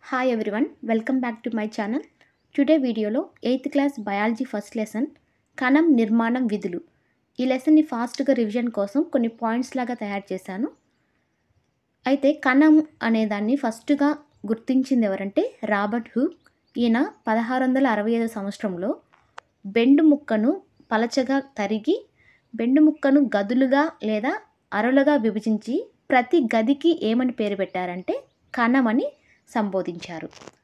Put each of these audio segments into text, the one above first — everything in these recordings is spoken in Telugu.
Hi everyone, welcome back to my channel. Today వీడియోలో 8th class biology first lesson కణం నిర్మాణం విధులు ఈ లెసన్ని ఫాస్ట్గా రివిజన్ కోసం కొన్ని పాయింట్స్ లాగా తయారు చేశాను. అయితే కణం అనేదాన్ని ఫస్ట్గా గుర్తించింది ఎవరంటే రాబర్ట్ హూక్. ఈయన 1665 సంవత్సరంలో బెండు ముక్కను పలచగా తరిగి బెండు ముక్కను గదులుగా లేదా అరలుగా విభజించి ప్రతి గదికి ఏమని పేరు పెట్టారంటే కణం అని సంబోధించారు.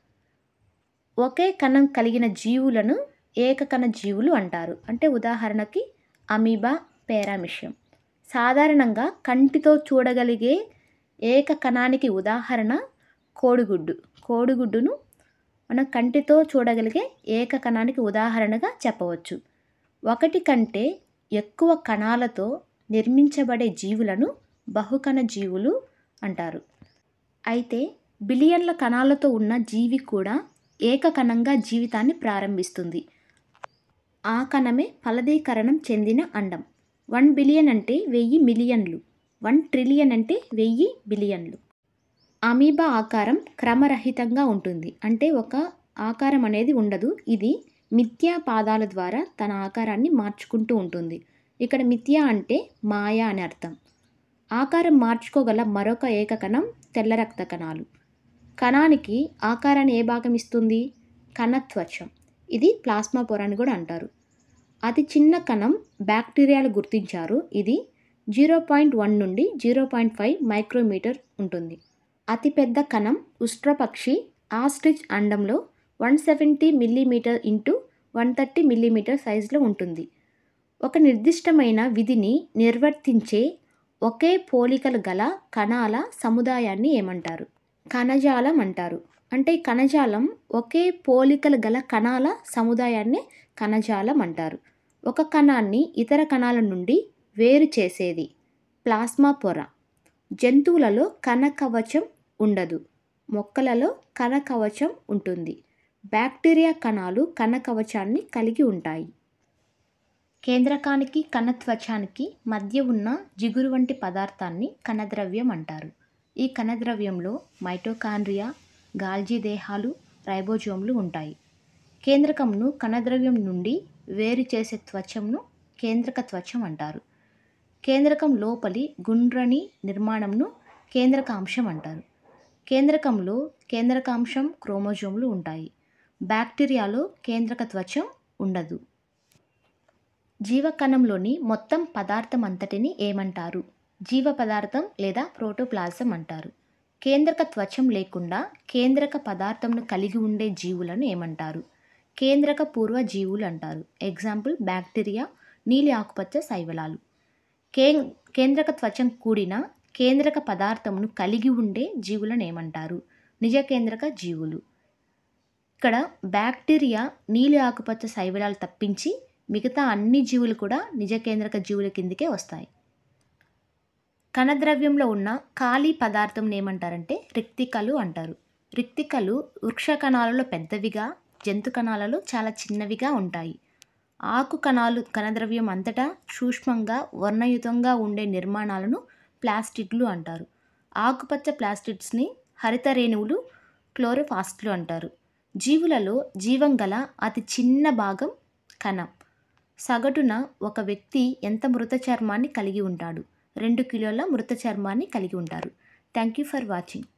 ఒకే కణం కలిగిన జీవులను ఏకకణ జీవులు అంటారు. అంటే ఉదాహరణకి అమీబా, పేరామిషియం. సాధారణంగా కంటితో చూడగలిగే ఏకకణానికి ఉదాహరణ కోడిగుడ్డు. కోడిగుడ్డును మనం కంటితో చూడగలిగే ఏకకణానికి ఉదాహరణగా చెప్పవచ్చు. ఒకటి కంటే ఎక్కువ కణాలతో నిర్మించబడే జీవులను బహుకణ జీవులు అంటారు. అయితే బిలియన్ల కణాలతో ఉన్న జీవి కూడా ఏకకణంగా జీవితాన్ని ప్రారంభిస్తుంది. ఆ కణమే ఫలదీకరణం చెందిన అండం. 1 బిలియన్ అంటే 1000 మిలియన్లు, 1 ట్రిలియన్ అంటే 1000 బిలియన్లు. అమీబా ఆకారం క్రమరహితంగా ఉంటుంది. అంటే ఒక ఆకారం అనేది ఉండదు. ఇది మిథ్యా పాదాల ద్వారా తన ఆకారాన్ని మార్చుకుంటూ ఉంటుంది. ఇక్కడ మిథ్యా అంటే మాయా అని అర్థం. ఆకారం మార్చుకోగల మరొక ఏకకణం తెల్ల రక్త కణాలు. కణానికి ఆకారాన్ని ఏ భాగం ఇస్తుంది? కణత్వచం. ఇది ప్లాస్మా పొర అని కూడా అంటారు. అతి చిన్న కణం బ్యాక్టీరియాలు గుర్తించారు. ఇది 0.1 నుండి 0.5 మైక్రోమీటర్ ఉంటుంది. అతిపెద్ద కణం ఉష్ట్రపక్షి ఆస్ట్రిచ్ అండంలో 170 మిల్లీమీటర్ ఇంటూ 130 మిల్లీమీటర్ సైజులో ఉంటుంది. ఒక నిర్దిష్టమైన విధిని నిర్వర్తించే ఒకే పోలికలు గల కణాల సముదాయాన్ని ఏమంటారు? కణజాలం అంటారు. అంటే కణజాలం ఒకే పోలికలు గల కణాల సముదాయాన్ని కణజాలం అంటారు. ఒక కణాన్ని ఇతర కణాల నుండి వేరు చేసేది ప్లాస్మా పొర. జంతువులలో కణకవచం ఉండదు, మొక్కలలో కణకవచం ఉంటుంది. బ్యాక్టీరియా కణాలు కణకవచాన్ని కలిగి ఉంటాయి. కేంద్రకానికి కణత్వచానికి మధ్య ఉన్న జిగురు వంటి పదార్థాన్ని కణద్రవ్యం అంటారు. ఈ కణద్రవ్యంలో మైటోకాండ్రియా, గాల్జీ దేహాలు, రైబోజోమ్లు ఉంటాయి. కేంద్రకంను కణద్రవ్యం నుండి వేరు చేసే త్వచంను కేంద్రక త్వచం అంటారు. కేంద్రకం లోపలి గుండ్రని నిర్మాణంను కేంద్రకాంశం అంటారు. కేంద్రకంలో కేంద్రకాంశం, క్రోమోజోమ్లు ఉంటాయి. బ్యాక్టీరియాలో కేంద్రక త్వచం ఉండదు. జీవకణంలోని మొత్తం పదార్థం అంతటిని ఏమంటారు? జీవ పదార్థం లేదా ప్రోటోప్లాజం అంటారు. కేంద్రక త్వచం లేకుండా కేంద్రక పదార్థంను కలిగి ఉండే జీవులను ఏమంటారు? కేంద్రక పూర్వ జీవులు అంటారు. ఎగ్జాంపుల్ బ్యాక్టీరియా, నీలి ఆకుపచ్చ శైవలాలు. కేంద్రక త్వచం కూడిన కేంద్రక పదార్థమును కలిగి ఉండే జీవులను ఏమంటారు? నిజ కేంద్రక జీవులు. ఇక్కడ బ్యాక్టీరియా, నీలి ఆకుపచ్చ శైవలాలు తప్పించి మిగతా అన్ని జీవులు కూడా నిజ కేంద్రక జీవుల కిందికే వస్తాయి. కణద్రవ్యంలో ఉన్న ఖాళీ పదార్థం ఏమంటారంటే రిక్తికలు అంటారు. రిక్తికలు వృక్ష కణాలలో పెద్దవిగా, జంతు కణాలలో చాలా చిన్నవిగా ఉంటాయి. ఆకు కణాలు కణద్రవ్యం అంతటా సూక్ష్మంగా వర్ణయుతంగా ఉండే నిర్మాణాలను ప్లాస్టిడ్లు అంటారు. ఆకుపచ్చ ప్లాస్టిడ్స్ని హరిత రేణువులు, క్లోరోఫాస్ట్లు అంటారు. జీవులలో జీవం గల అతి చిన్న భాగం కణం. సగటున ఒక వ్యక్తి ఎంత మృత చర్మాన్ని కలిగి ఉంటాడు? 2 కిలోల మృత చర్మాన్ని కలిగి ఉంటారు. Thank you for watching.